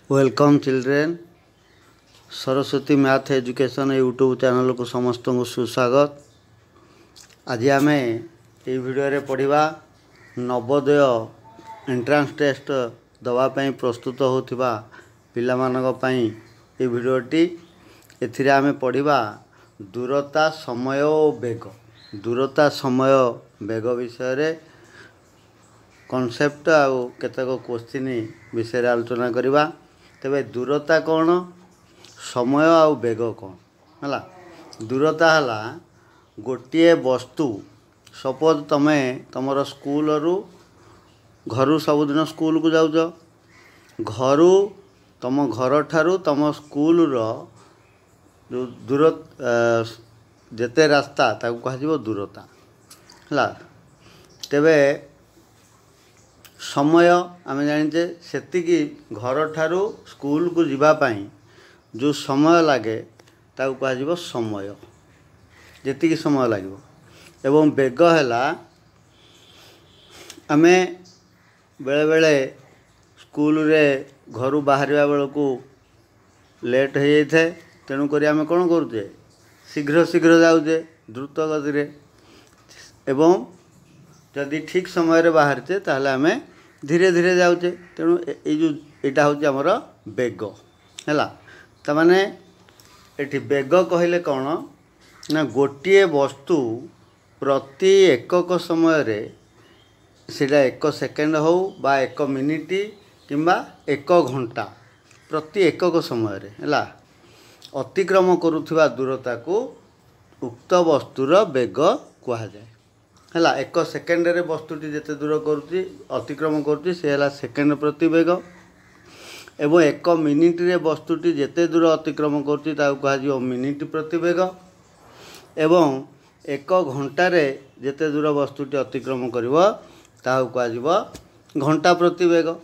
Welcome children Saraswati math education YouTube channel को समस्त को सुस्वागत। आज आम ये वीडियो पढ़ा नवोदय एंट्रांस टेस्ट दवापाई प्रस्तुत होता पिलामानंपाई ये वीडियोटी एथिरे आम पढ़ा दूरता समय और बेग विषय कॉन्सेप्ट आउ केतक क्वेश्चन विषय आलोचना करवा। तेबे दूरता कौन समय आउ बेग कौन है। दूरता है गोटे वस्तु सपोज तमे तुमर स्कूल रु घर सबुदिन स्कूल को जाऊच घर तुम घर ठारू तुम स्कूल रो जो दूर जेते रास्ता ताको कह दूरता है। तेबे समय आम जाचे सेतिकी घर ठारू स्कूल को जीवापाई जो समय लगे ताको कह समय जेतिकी समय लगे। एवं बेग है आमे बेले बेले स्कूल रे घर बाहर बेलू लेट हो जाए तेणुक आम कौन करुचे शीघ्र शीघ्र जाऊे द्रुत गति एवं जदि ठीक समय बाहरचे ताहले आमे धीरे धीरे जाऊे तेणु यहाँ हूँ आमर बेग है। तमाने एठी बेग कहले कौन ना गोटे वस्तु प्रति एकक समय सेटा 1 सेकेंड हो बा 1 मिनिट किंबा 1 घंटा प्रति एकक समय है अतिक्रम करुवा दूरता को उक्त वस्तुर बेग कह जाए है। 1 सेकेंड रे वस्तुटी जिते दूर करुच्ची अतिक्रम करुच्ची से है सेकेंड प्रति बेग एवं 1 मिनिट रे वस्तुटी जिते दूर अतिक्रम करुच्ची ताको कह मिनिट प्रति बेग एवं 1 घंटार जिते दूर वस्तुटी अतिक्रम करिवो ताको कह घंटा प्रति बेग।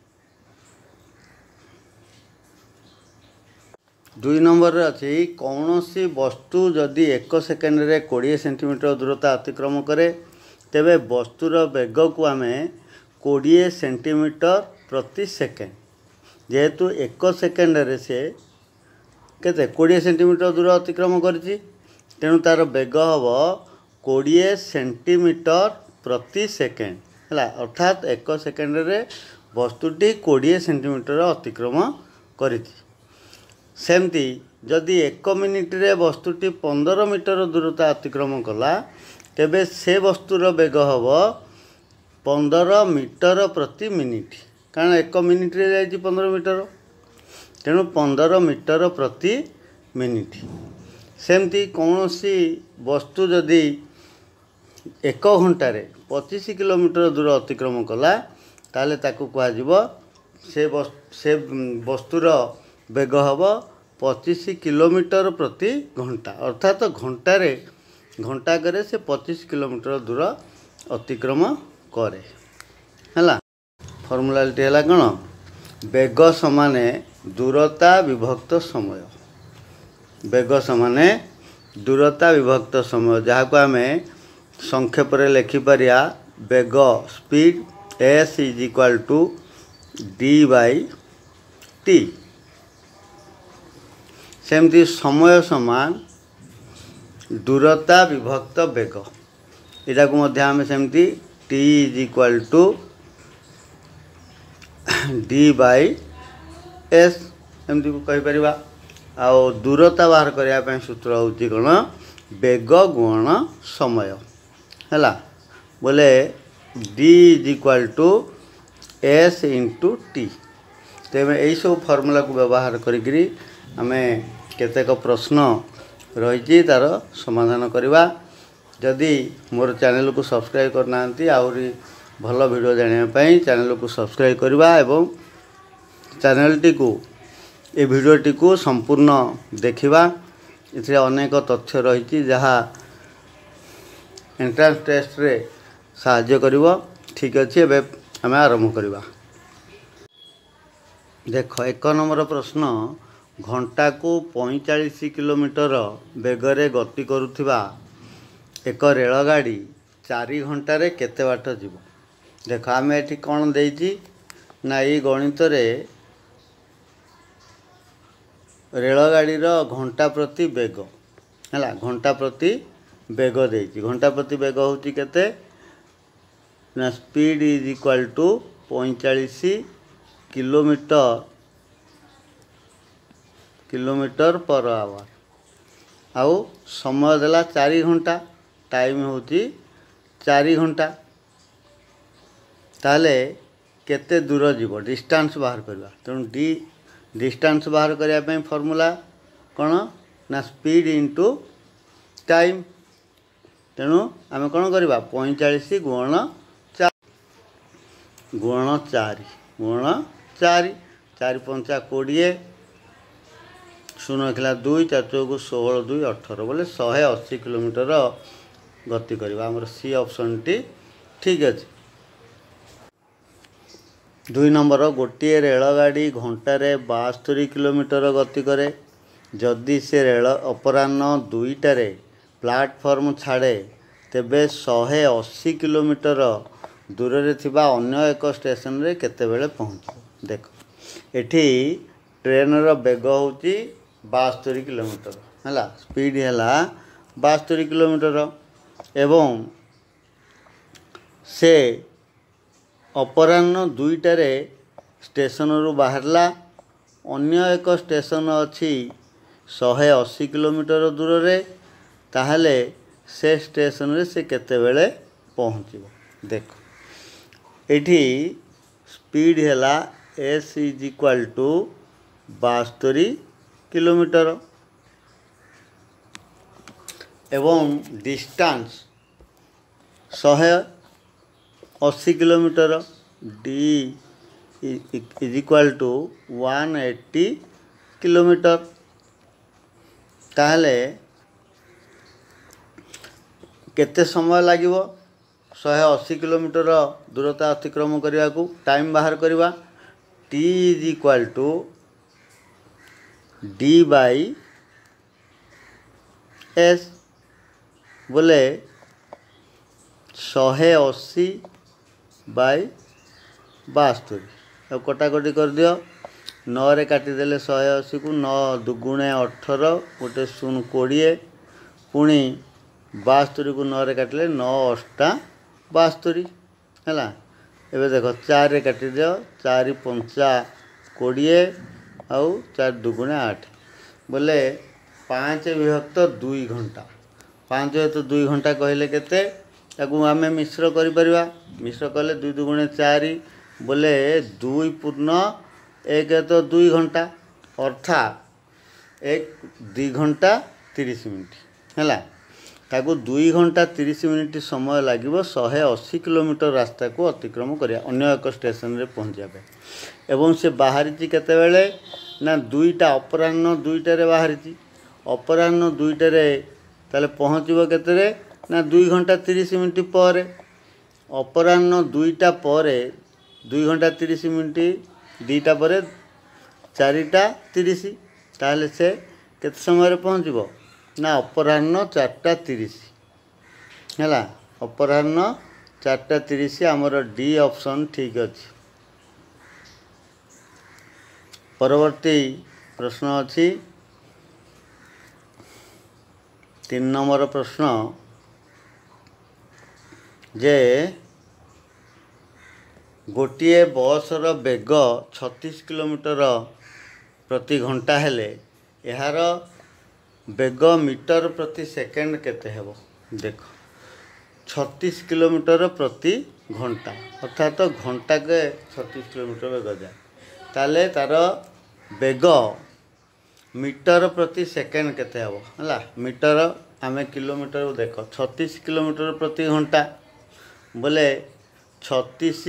2 नंबर अच्छी कौन सी वस्तु जदि 1 सेकेंड रे 20 सेंटीमीटर दूरता अतिक्रम करे तेबे वस्तुर बेग को आम 20 सेंटीमीटर प्रति सेकेंड जेहेतु 1 सेकेंड रे से केते 20 सेंटीमीटर दूर अतिक्रम करिछि तेणु तार बेग हम 20 सेंटीमीटर प्रति सेकेंड है अर्थात 1 सेकेंड रे वस्तुटी 20 सेंटीमीटर अतिक्रम करिछि। सेमती जदि 1 मिनिट रे वस्तुटी 15 मीटर दूरता अतिक्रम कला तेबे से वस्तुर बेग हम 15 मीटर प्रति मिनिट कारण 1 मिनिट रे जाइए 15 मीटर तेणु 15 मीटर प्रति मिनिट। सेमती कौन सी वस्तु जदि 1 घंटार 25 किलोमीटर दूर अतिक्रम कला ताले ताकू कह से वस्तुर बेग हम 25 किलोमीटर प्रति घंटा अर्थात घंटा करे से 25 किलोमीटर दूर अतिक्रम करे है। फर्मुलाटी है कौन बेग समान दूरता विभक्त समय बेग समान दूरता विभक्त समय जहाँ को आम संक्षेप लिखिपर बेग speed s is equal to d/t। सेमती समय समान दूरता विभक्त बेग यहाँ को आम सेमती t is equal to d/s एमती कहीपर। आउ दूरता बाहर करने सूत्र हूँ कौन बेग गुणन समय है बोले d is equal to s into t। तेज यही सब फर्मूला को व्यवहार करी आमे केतेक प्रश्न रही तार समाधान करवा। जदि मोर चैनल को सब्सक्राइब करना आहरी भल वीडियो जानापी चैनल को सब्सक्राइब करवा एवं चैनलटी को ये वीडियोटी को संपूर्ण देखिबा। इथे अनेक तथ्य रही जहाँ एंट्रांस टेस्ट रे साहाय्य करिवो। ठीक अच्छे एबे आमे आरंभ करवा। देख 1 नंबर प्रश्न घंटा को 45 किलोमीटर बेगरे गति करुथिबा एक रेलगाड़ी 4 घंटे केते बाट जीव। देख आम ये कौन देती ना ये गणित रे रेलगाड़ी घंटा प्रति बेग है घंटा प्रति बेग देती घंटा प्रति बेग हूँ केते ना speed is equal to 45 kilometre per hour आउ समय देला 4 घंटा टाइम हूँ 4 घंटा ताले केते दूर जीव डिस्टेंस बाहर करवा तेणु डिस्टेंस बाहर करने फॉर्मूला कौन ना स्पीड इंटू टाइम तेणु आम कौन करवा 45 गुण 4 4 पंचा 20 शून्य खिला 2 4 चौक 16 2 18 बोले 180 किलोमीटर गति करवा आमर सी ऑप्शन टी ठीक अच्छे। 2 नंबर गोटे रेलगाड़ी घंटारे 72 किलोमीटर गति करे जदि से रेल अपराह्न 2टारे प्लाटफर्म छाड़े तेबे 180 किलोमीटर दूर रे थिबा अन्य एक स्टेशन रे केते बेले पहुँच देख एठी ट्रेन रो बेग होची 72 किलोमीटर है स्पीड है 72 किलोमीटर एवं से अपराह्न 2टारे स्टेशन रु बाहरला अन्य एक स्टेशन अच्छी 180 किलोमीटर दूर रे ताहले से स्टेशन रे से केते बेले पहुँचो देख एठी स्पीड है S is equal to 72 kilometre एवं distance 180 kilometre D is equal to 180 kilometre ताहले केते समय लागिवो 180 किलोमीटर दूरता अतिक्रम करने को टाइम बाहर करवा T is equal to D by S बोले 180 बाई 72 अब कटाकटी कर दियो 9 रे काटिदेले 180 को 9 दुगुणे 18 गोटे 0 20 पुणी 72 को 9 रे काटिले 9 8 72 है एबे देख 4 रे काटी दियो 4 पंचा 20 आउ 4 दुगुणे 8 बोले 5 विभक्त 2 घंटा 5 विभक्त 2 घंटा कहले केते ताकू आमे मिश्र करि परिबा मिश्र कले 2 दुगुणे 4 बोले 2 पूर्ण 1 तो 2 घंटा अर्थात 2 घंटा 30 मिनिट है ताकू 2 घंटा 30 मिनिट समय लगे 180 किलोमीटर रास्ता को अतिक्रम करिया अन्य एक स्टेशन रे पहुँचा एवं से बाहरी केते बेले ना 2टा अपराह्न 2टारे बाहरी अपराह्न 2टारे ताले पहुँचब केते ना 2 घंटा 30 मिनिट पर अपराह्न 2टा पर 2 घंटा 30 मिनिट 2टा पर 4टा 30 ताले से केते समय पहुँचब ना अपराह्न 4टा 30 है अपराह्न 4टा 30 आमर डी ऑप्शन ठीक अच्छे। परवर्ती प्रश्न अच्छी 3 नंबर प्रश्न जे गोटे बसर बेग 36 किलोमीटर प्रति घंटा हेले यार बेग मीटर प्रति सेकेंड केते हेबो देख 36 किलोमीटर प्रति घंटा अर्थात तो घंटा के 36 किलोमीटर बेग जाए ताले तार बेग मीटर प्रति सेकेंड केते हेबो हला मीटर आमे किलोमीटर देख 36 किलोमीटर प्रति घंटा बोले 36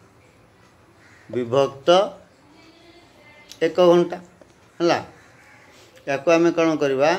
विभक्त 1 घंटा है या आम कौन करवा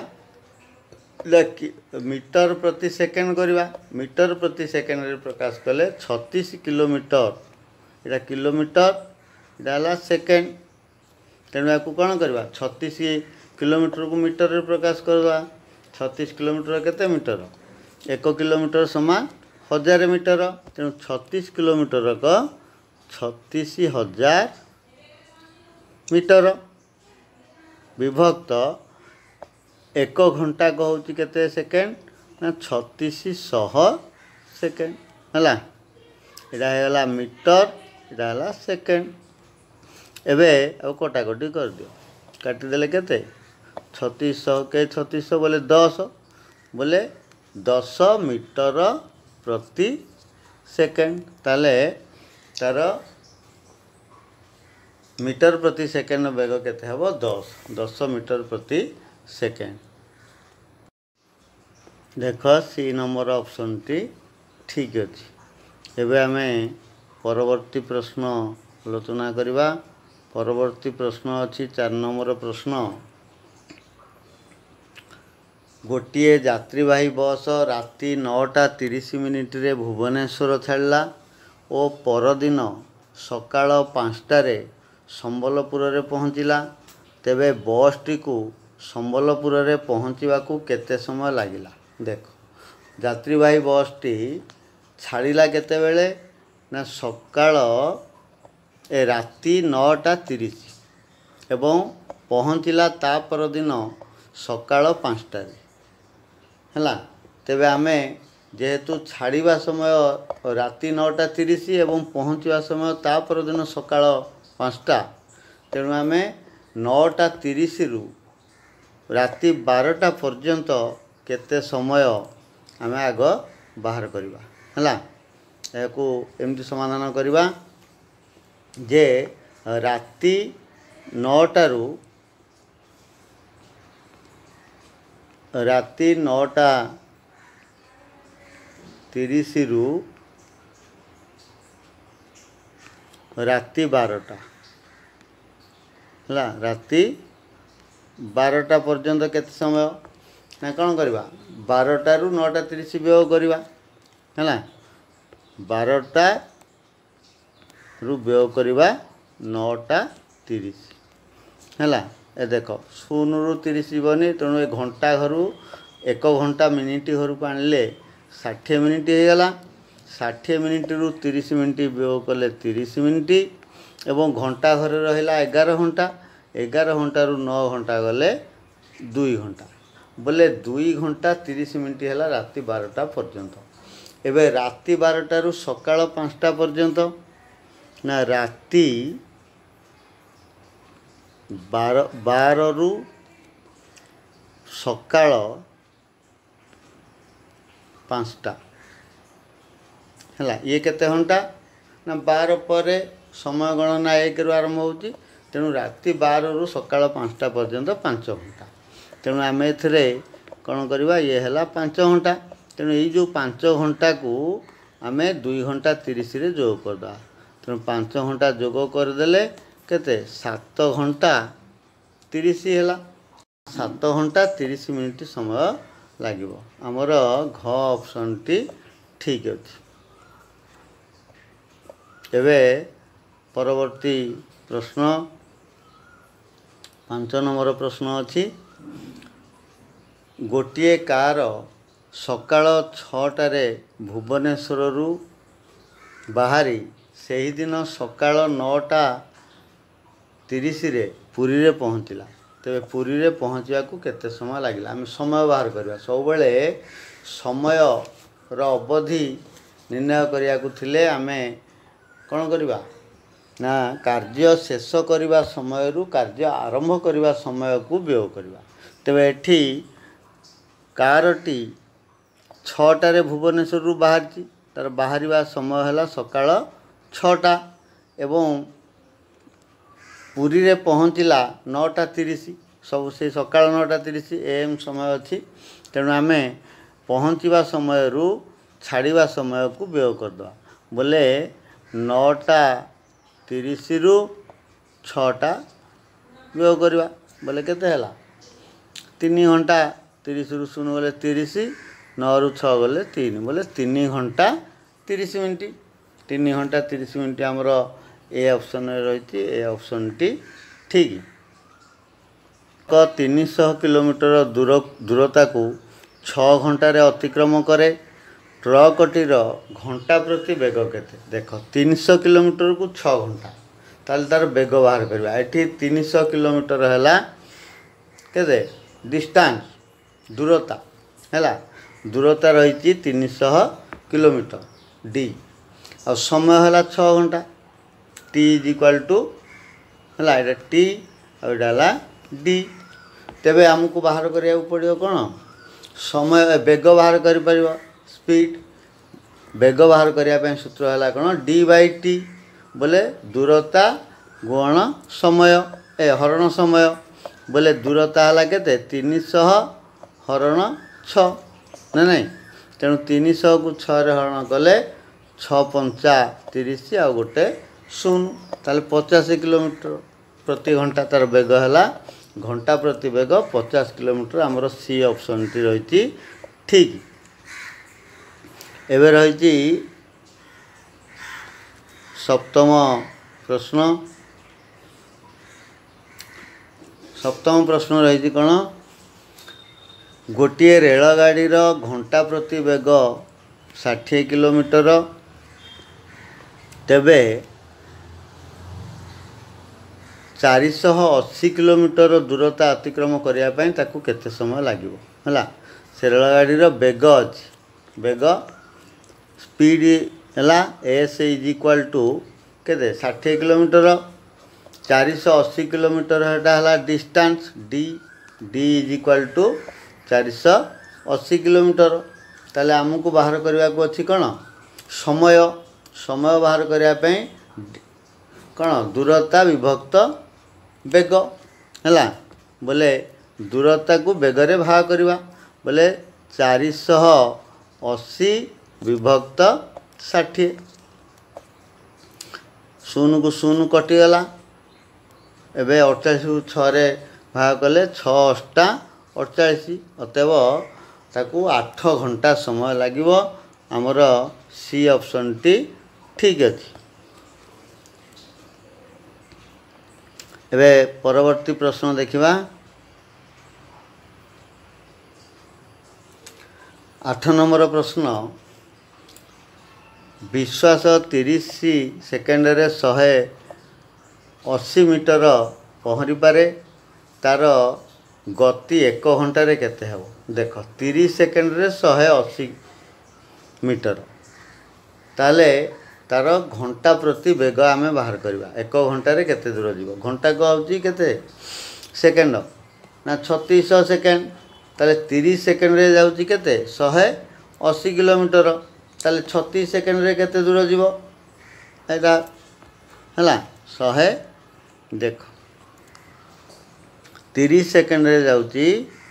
मीटर प्रति सेकेंड करवा मीटर प्रति सेकेंड रे प्रकाश कले 36 किलोमीटर इटा किलोमीटर इटा सेकेंड तेणु या कौन करवा 36 किलोमीटर को मीटर रे प्रकाश करवा 36 किलोमीटर केते मीटर 1 किलोमीटर समान 1000 मीटर तेणु 36 किलोमीटर का 36,000 मीटर विभक्त 1 घंटा कहूँ केते सेकेंड ना 3600 सेकेंड है। यहाँ मीटर यहाँ सेकेंड। एबे अब कटाकटी कर दियो काटिदेले केते 3600 के 3600 बोले 10 बोले 10 मीटर प्रति सेकेंड। ताले तार मीटर प्रति सेकेंड बेग केते हबो 10 मीटर प्रति सेकेंड। देख सी नंबर ऑप्शन टी ठीक अच्छे। एबे आमे परवर्ती प्रश्न आलोचना करिबा। परवर्ती प्रश्न अच्छी 4 नंबर प्रश्न। गोटे यात्रीवाही बस राति 9:30 रे भुवनेश्वर छाड़ला और परदिन सकाळ 5टारे संबलपुर रे पहुँचला। तेबे बस टी को संबलपुर रे पहुँचवा को केते समय लागिला। देखो यात्रीवाही बस टी छाड़िला केते बेले ना सकाळ राति 9:30 एवं पहुँचला ता परदिन सकाळ 5टारे है। तेबे आमे जेहेतु छाड़िबा समय राति 9:30 एवं पहुँचवा समय ता परदिन सकाळ 5टा तेणु आमे 9:30 रु राति 12टा पर्यंत केते समय आमे आग बाहर करिबा है। याकू एमती समाधान करिबा जे राति 9टा रु राति 9:30 रु राति 12टा है। राति 12टा पर्यंत केते समय ना कौन करवा 12टा रु 9:30 व्यय करवा है। 12टा रु व्यय करवा 9:30 है। ए देख 0 रु 30 जीवनी तेणु ए घंटा घर 1 घंटा मिनिट घर को आणले 60 मिनिट हो गला। 60 मिनिट रु 30 मिनिट व्यय कले 30 मिनिट एवं घंटा घर रहा 11 घंटा। 11 घंटा रु 9 घंटा गले 2 घंटा बोले 2 घंटा 30 मिनिट है राति 12टा पर्यंत। एबे राति 12टा रु सकाळ 5टा पर्यंत ना राति 12 रु सकाळ 5टा है। ये केते घंटा ना 12 पर समय गणना 1 रु आरंभ होची तेणु राति 12 रु सकाळ 5टा पर्यंत 5 घंटा। तेणु आम एथिरे कौन करवा ये है 5 घंटा। तेणु ये जो 5 घंटा को आम 2 घंटा 30 रे जोग करदा। तेणु 5 घंटा जोग करदेले केते 7 घंटा 30 है। 7 घंटा 30 मिनिट समय लगे। आमर घ ऑप्शन टी ठीक अच्छे। एबे परवर्ती प्रश्न 5 नंबर प्रश्न अच्छी। गोटे कार सकाळ 6टारे भुवनेश्वर रु बाहरी सही दिन सकाळ 9:30 रे पुरी रे पहुँचला। तेबे पुरी रे पहुँचवा को केते समय लागिला। आम समय बाहर करवा सब बेले समय रो अवधि निर्णय करिया को थिले आमे कौन करवा ना कार्य शेष करवा समय रु कार्य आरंभ करवा समय को व्यय करवा। तेबे एठी कारटी 6टारे भुवनेश्वर रु बाहरी तार बाहरिया समय है सकाळ 6टा एवं पुरी रे पहुँचला 9:30 सब से सकाळ 9:30 एम समय अच्छी। तेणु आम पहुँचवा समय रु छाड़िया समय को व्यय करदे बोले 9:30 रु 6टा व्यय करवा बोले केते हैला 3 घंटा 30 रु 0 गले 30 9 रु 6 गले 3 बोले 3 घंटा 30 मिनिट। 3 घंटा 30 मिनिट आमर ए ऑप्शन रही। ए ऑप्शन टी ठीक। 300 किलोमीटर दूरता को 6 घंटे अतिक्रम करे। ट्रकटीर घंटा प्रति बेग केते देख 300 किलोमीटर को 6 घंटा ताल तार बेग बाहर करवा। एठी 300 किलोमीटर है केते डिस्टेंस दूरता है दूरता रही 300 किलोमीटर डी और समय है 6 घंटा टी इज इक्वाल टू है टी और डी तेबे आमको बाहर करिया पड़ो कौन समय बेग बाहर कर स्पीड बेग बाहर करने सूत्र है कौन डी बाई टी बोले दूरता गुण समय हरण समय बोले दूरता है केते 300 हरण 6 ना नहीं तेणु 300 को 6 रे हरण कले 6 पंचा 30 आ गोटे 0 ताले 50 किलोमीटर प्रति घंटा तार बेग है घंटा प्रति बेग 50 किलोमीटर आमर सी ऑप्शन टी रही ठीक एवं रही सप्तम प्रश्न रही कौन गोटे रेलगाड़ी घंटा प्रति बेग 60 किलोमीटर तेबे 480 किलोमीटर दूरता अतिक्रम करने ताकू केते समय लगे है से रेलगाड़ी बेग अच्छी बेग स्पीड है एस इज इक्वाल टू केते 60 किलोमीटर 480 किलोमीटर है distance D D is equal to 480 kilometre ताले आमको बाहर करने को अच्छी कौन समय समय बाहर करने कौन दूरता विभक्त बेग है बोले दूरता को बेगरे भाग करवा बोले 480 विभक्त 60 शून को शून कटिगला एबे 48 को 6 रे भाग कले 6 अष्टा 48 अतएव ताकू 8 घंटा समय लगे आमर सी ऑप्शन टी ठीक अच्छे एबे परवर्ती प्रश्न देखिबा 8 नंबर प्रश्न विश्वास 30 सेकेंड रे 180 मीटर पहरी पारे तार गति 1 घंटा रे केते हो देख 30 सेकेंड रे 180 मीटर ताले तार घंटा प्रति बेग आमे बाहर करवा 1 घंटा रे केते दूर जीव घंटा को आउची केते सेकेंड ना 3600 सेकेंड ताले 30 सेकेंड रे जाउची केते 180 किलोमीटर ताले 36 सेकेंड रे केते दूर जीव एटा हला 100 देख 30 सेकेंड रे जाउची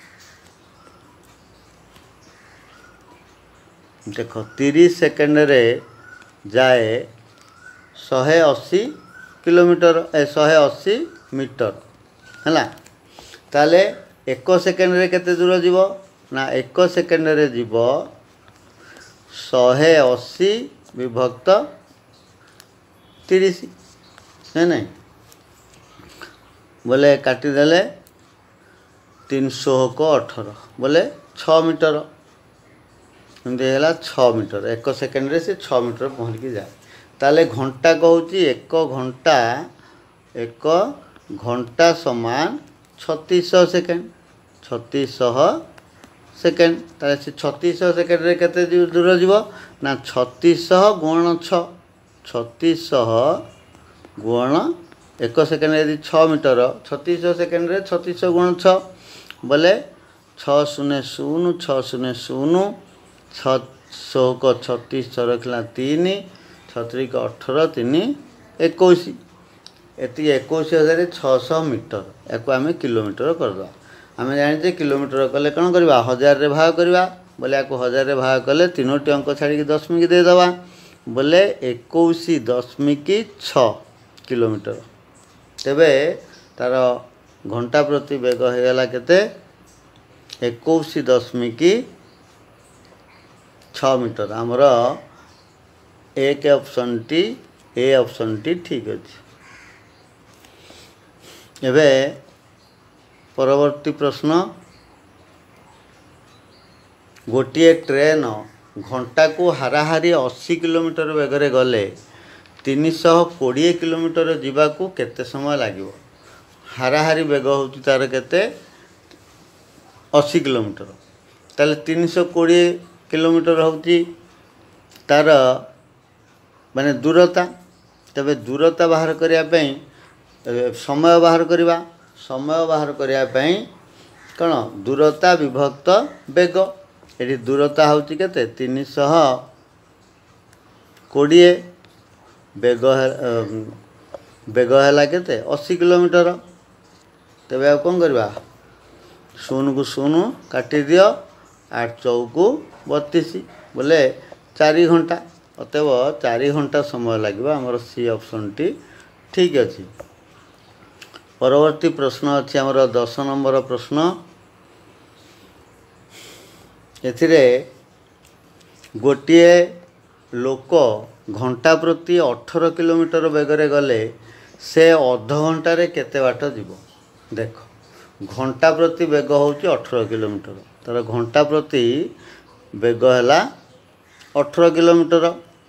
देख 30 सेकेंड रे जाए 180 किलोमीटर 180 मीटर है ताले 1 सेकेंड रे केते दूर जीव ना 1 सेकेंड रे जीव 180 विभक्त 30 है नहीं बोले काटिदेले 300 को 18 बोले 6 मीटर एमती है 6 मीटर 1 सेकेंड रे से 6 मीटर पहुँच के जाए ताले घंटा कहूँ 1 घंटा समान 3600 सेकेंड 3600 सेकेंड ताले से 3600 सेकेंड रे केते दूर जीव ना 3600 गुण 6 3600 गुण 1 सेकेंड यदि 6 मीटर 3600 सेकेंड रे 3600 गुण 6 बोले 600 600 600 को 36 रखला 3 36 को 18 3 21 एति 21,600 मीटर या आम किलोमीटर करदे आम जाने किलोमीटर कले कौन करवा 1000 रे भाग करवा बोले या 1000 रे भाग कले 3टी अंक छाड़ी दशमिक देदेवा बोले 21.6 किलोमीटर तेबे तार घंटा प्रति बेग होगला केते 21.6 मीटर आमर एक ऑप्शन टी ए ऑप्शन टी ठीक अच्छे एबे परवर्ती प्रश्न गोटे ट्रेन घंटा को हाराहारी 80 किलोमीटर बेगरे गले 320 किलोमीटर जीवाकू केते समय लगे हाराहारी बेग हूँ तार केते 80 किलोमीटर ताले 320 किलोमीटर होची तार माने दूरता। तबे दूरता बाहर करिया पई समय बाहर करिवा। समय बाहर करिया पई कौन दूरता विभक्त बेग। ये दूरता होची केते 320 बेग है केते 80 किलोमीटर। तेबे आ कौन करवा 0 को 0 काटी दियो 8 चौकु 32 बोले 4 घंटा। अतएव 4 घंटा समय लगे आमर सी ऑप्शन टी ठीक अच्छी। परवर्ती प्रश्न अच्छी आमर 10 नंबर प्रश्न। एथिरे गोटे लोक घंटा प्रति 18 किलोमीटर बेगरे गले से अध घंटे केते बाट जीव। देख घंटा प्रति बेग होची 18 किलोमीटर तार घंटा प्रति बेग है 18 किलोमीटर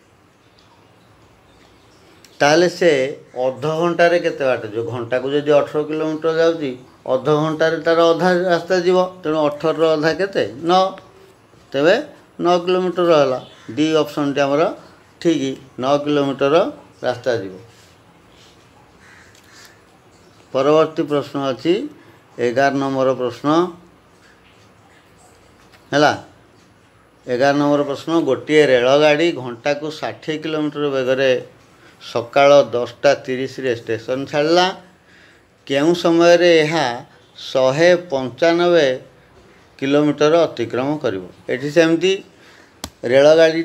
ताले से अध घंटे केते बाट जो घंटा को जो 18 किलोमीटर जाउची अध घंटे तार अधा रास्ता जीव। तेणु 18 अधा केते 9 तेबे 9 किलोमीटर है। डी ऑप्शन टी आमर ठीक 9 किलोमीटर रास्ता जीव। परवर्ती प्रश्न अच्छी 11 नंबर प्रश्न है। 11 नंबर प्रश्न गोटे रेलगाड़ी घंटा को 60 किलोमीटर बेगरे सकाळ 10:30 रे स्टेशन छाड़ला केउ समय रे यह 195 किलोमीटर अतिक्रम करिवो। एठी सेमती रेलगाड़ी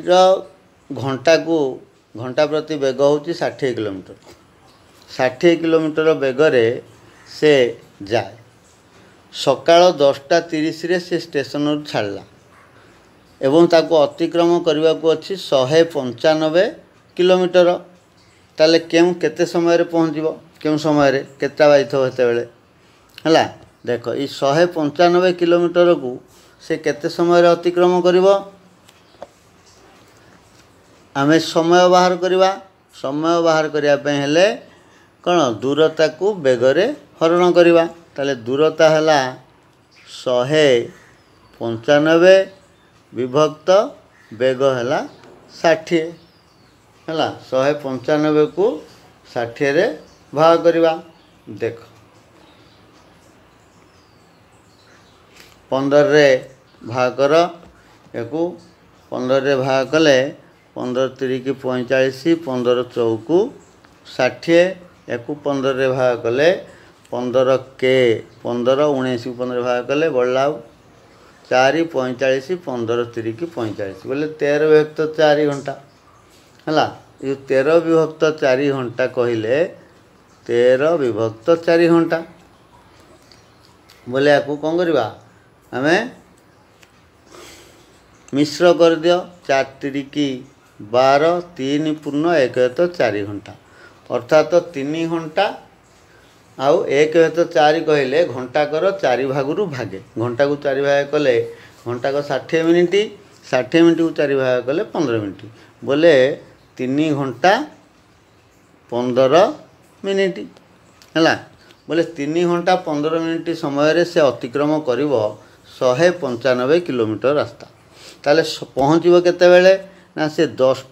घंटा प्रति बेग होची 60 किलोमीटर। 60 किलोमीटर बेगरे से जाए सकाळ 10:30 रे से स्टेशन छाड़ला एवं ताको अतिक्रम करने को अच्छी 195 किलोमीटर। ताले केउ केते समय रे पहुँचो केउ समय रे केता बाजिथ हेते बेले हला। देख ये 195 किलोमीटर को से केते समय रे अतिक्रम करिवो। आमे समय बाहर करवा। समय बाहर करिया पे हेले कौन दूरता को बेगरे हरण करवा। ताले दूरता है 195 विभक्त बेग है 60 है। 195 को 60 रे भाग करवा। देख 15 रे भाग कर याकू 15 रे भाग कले 15 3 की 45 15 चौकू 60 याकू 15 रे भाग कले 15 के 15 19 को 15 भाग कले बढ़ला 4 45 15 3 की 45 बोले 13 विभक्त 4 घंटा है। ये 13 विभक्त 4 घंटा कहले 13 विभक्त 4 घंटा बोले आपको कौन करवा आमे मिश्र कर दियो 4 3 की 12 3 पूर्ण 1 तो 4 घंटा अर्थात 3 घंटा आउ 1 तो 4 कहले घंटा कर 4 भागु भागे। घंटा को 4 भाग कले घंटा को 60 मिनिट 60 मिनिट को 4 भाग कले 15 मिनिट बोले 3 घंटा 15 मिनिट है। बोले 3 घंटा 15 मिनिट समय रे से अतिक्रम करिवो 195 किलोमीटर रास्ता। ताले पहुँचो केते बेले ना से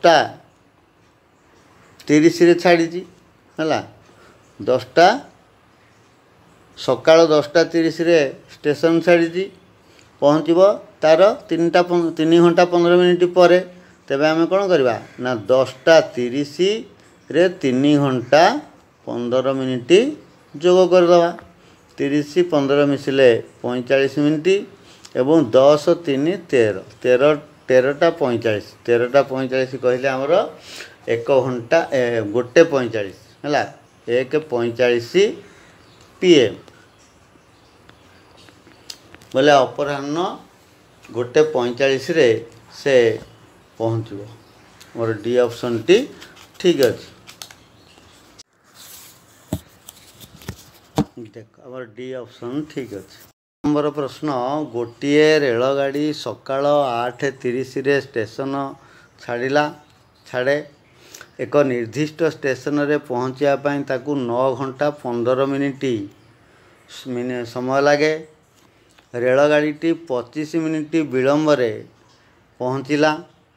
10:30 रे छाड़ी है। 10टा सकाळ 10:30 रे स्टेशन छाड़ी पहुँचो तार 3 घंटा 15 मिनिट पर। तेबे आमे कौन करवा ना 10:30 रे 3 घंटा 15 मिनिट जोग करदवा। 30 15 मिसिले 45 मिनिट एवं 10 3 13 13टा 45 13टा 45 कहले आमर 1 घंटा 1:45 है 1:45 PM बोले अपराह्न 1:45 रे से पहुँचो। मोर डी ऑप्शन टी ठीक अच्छे। देख आम डी ऑप्शन ठीक अच्छे। नंबर प्रश्न गोटे रेलगाड़ी सकाळ 8:30 रे स्टेशन छाड़े एक निर्दिष्ट स्टेशन रे पहुँचापी ताकू 9 घंटा 15 मिनिट समय लगे। रेलगाड़ी 25 मिनिट विलंब पहुँचला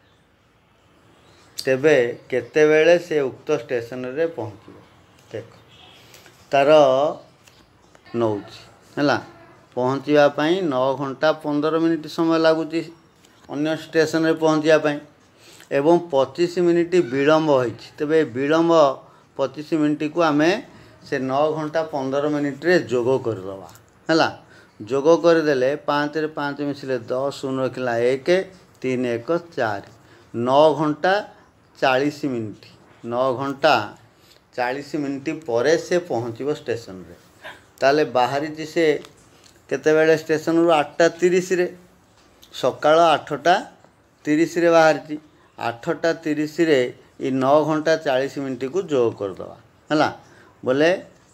तेबे केतेबेले से उक्त स्टेशन रे पहुँच देख तार नौ है पहुँचापी 9 घंटा 15 मिनिट समय लगुच अन्य स्टेशन रे पहुँचापी एवं 25 मिनिट विलंब होती तेबे विलंब 25 मिनिट को आमे से 9 घंटा 15 मिनिट रे जोग करदवा है जोग करदेले 5 रे 5 मिसिले 10 शून्य रखला 1 3 1 4 9 घंटा 40 मिनिट 9 घंटा 40 मिनिट पर से पहुँचब स्टेशन रे ताले बाहरी से केतेबेले स्टेशन रु 8:30 रे सकाळ 8:30 रे बाहरी 8:30 रे 9 घंटा 40 मिनिट को जोग करदवा है बोले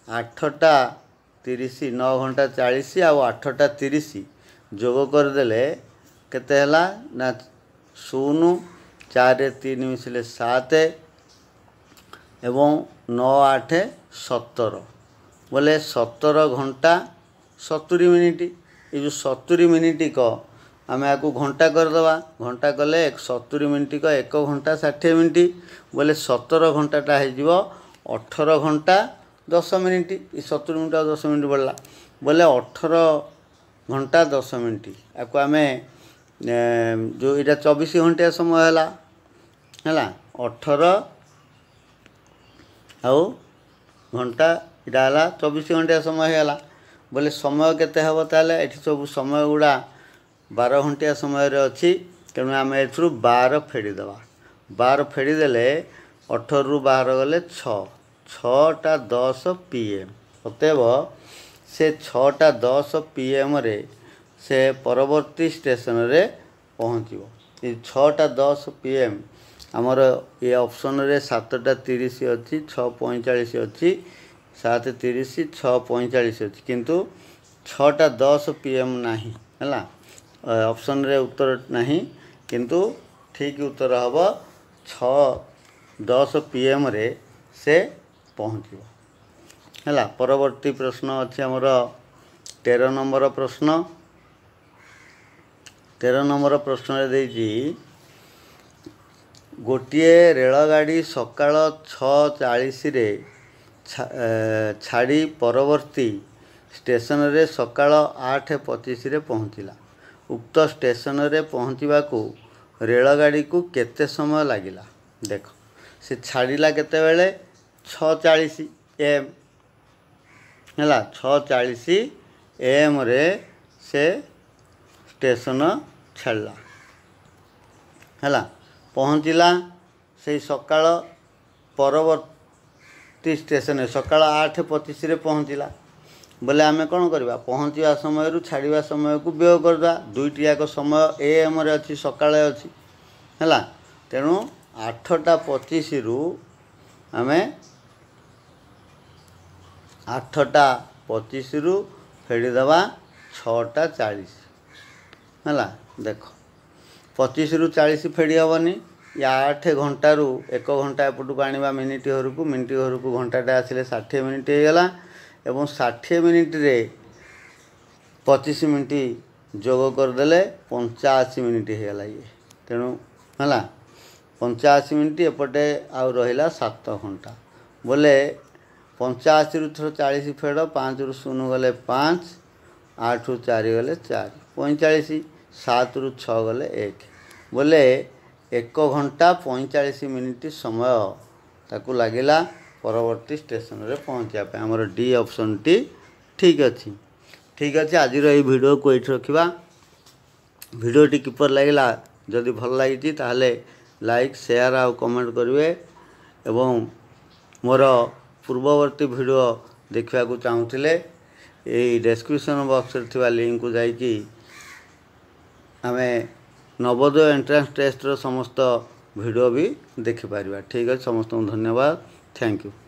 8:30 9 घंटा 40 आउ 8:30 जोग करदेले केते हला ना 0 4 रे 3 मिसिले 7 एवं 9 8 17 बोले 17 घंटा 70 मिनिट ये जो 70 मिनिट को आम आपको घंटा करदवा घंटा कले 70 मिनिट को 1 घंटा 60 मिनिट बोले 17 घंटाटा हो 18 घंटा 10 मिनिट 70 मिनिट और 10 मिनिट बढ़ला बोले 18 घंटा 10 मिनिट आपको आम जो यहाँ 24 घंटा समय है 18 आउ घंटा यहाँ 24 घंटा समय है बोले समय केते हम ताले ये सब समय गुड़ा 12 घंटिया समय अच्छी तेणु आम ए 12 फेड़ीदवा 12 फेड़ीदेले 18 रु 12 गले 6:10 PM अतएव से 6:10 PM रे से परवर्ती स्टेशन रे पहुँचो 6:10 PM आमर ये ऑप्शन रे 7:30 अच्छी 6:45 अच्छी 7:30 6:45 अच्छी किंतु 6:10 PM नहीं है ऑप्शन रे उत्तर नहीं किंतु ठीक उत्तर हम 6:10 PM रे से पहुँचो है परवर्ती प्रश्न अच्छे आमर 13 नंबर प्रश्न 13 नंबर प्रश्न देजी गोटे रेलगाड़ी सकाळ 6:40 रे छाड़ी परवर्ती स्टेशन रे सकाळ 8:25 रे पहुँचला उक्त स्टेशन रे पहुँचवा को रेलगाड़ी को केते समय लागिला देख से छाड़िला केतेबेले 6:40 AM है 6:40 AM रे से स्टेशन छाड़ला है पहुँचला से सकाळ परवर्ती स्टेशन सकाळ 8:25 रे पहुँचला बोले आमे कौन करवा पहुँचवा समय रु छाड़वा समय को व्यय करदा दुईटी याक समय AM रे अच्छी सकाळे अच्छी है तेणु 8:25 रु आमे 8:25 रु फेड़ीदवा 6:40 है देख 25 रु 40 फेड़ी हेनी या 8 घंटारू 1 घंटा एपटू आने मिनिट घर को घंटाटा आसिले 60 मिनिट होगला एवं 60 मिनिट रे 25 मिनिट जोग करदेले 85 मिनिट होगला ये तेणु है 85 मिनिट एपटे आउ रहा 7 घंटा बोले 85 रु 40 फेड़ 5 रु 0 गले 5 8 रु 4 गले 4 45 7 रु 6 गले 1 बोले 1 घंटा 45 मिनिट समय ताकू लगिला परवर्ती स्टेशन रे पहुँचापी आमर डी ऑप्शन टी ठीक अच्छे आज वीडियो को ये रखा वीडियोटी किपर लगिला जदि भल लगी ताहले लाइक शेयर आउ कमेंट करेंगे एवं मोर पूर्ववर्ती वीडियो देखा चाहूँगे ये डिस्क्रिप्शन बॉक्स रे लिंक को जाइए आम नवोदय एंट्रांस टेस्ट समस्त वीडियो भी देखिपर ठीक है समस्त धन्यवाद थैंक यू।